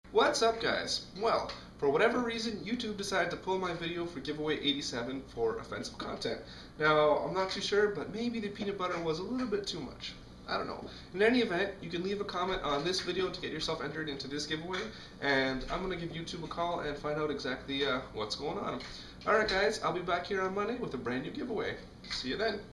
What's up, guys? Well, for whatever reason, YouTube decided to pull my video for giveaway 87 for offensive content. Now, I'm not too sure, but maybe the peanut butter was a little bit too much. I don't know. In any event, you can leave a comment on this video to get yourself entered into this giveaway, and I'm going to give YouTube a call and find out exactly what's going on. Alright guys, I'll be back here on Monday with a brand new giveaway. See you then.